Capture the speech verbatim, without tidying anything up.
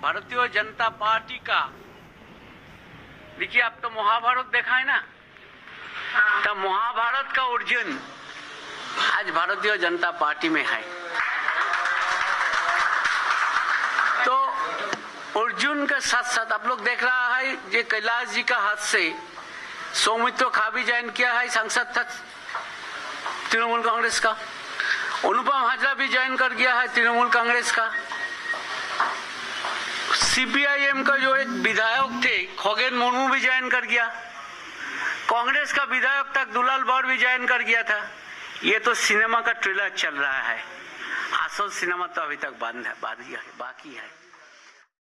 Bharatiya Janata party का, देखिए आप तो महाभारत देखा है ना, तो महाभारत का अर्जुन आज भारतीय जनता पार्टी में है। तो अर्जुन के साथ साथ आप लोग देख रहा है ये कैलाश जी का हाथ से सौमित्र खा भी ज्वाइन किया है, सांसद था तृणमूल कांग्रेस का। अनुपम हाजरा भी ज्वाइन कर गया है तृणमूल कांग्रेस का। सीपीआईएम का जो एक विधायक थे खगेन मुर्मू भी ज्वाइन कर गया। कांग्रेस का विधायक तक दुलाल बौर भी ज्वाइन कर गया था। ये तो सिनेमा का ट्रेलर चल रहा है, असल सिनेमा तो अभी तक बंद है, बाकी है।